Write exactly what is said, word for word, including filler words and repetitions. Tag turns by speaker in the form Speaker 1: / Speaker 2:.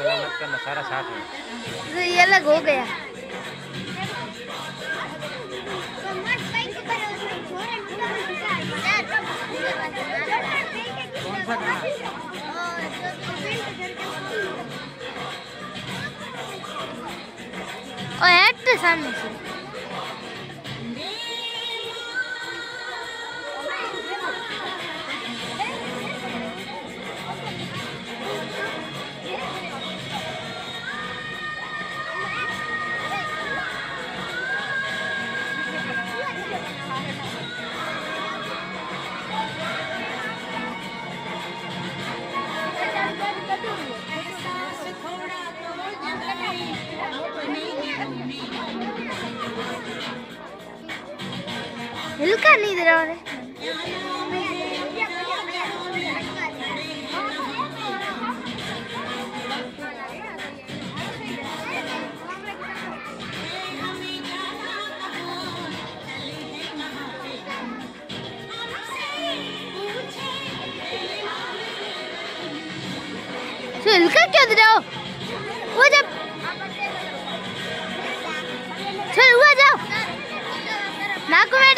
Speaker 1: वाला मत करना, सारा साथ में।
Speaker 2: तो ये अलग हो गया।
Speaker 1: कौन सा गाना?
Speaker 2: और हेड तो सामने से हिलका नहीं दे रहा है। तो हिलका क्यों दे रहा हो? वो जब चल हुआ जाओ नाक में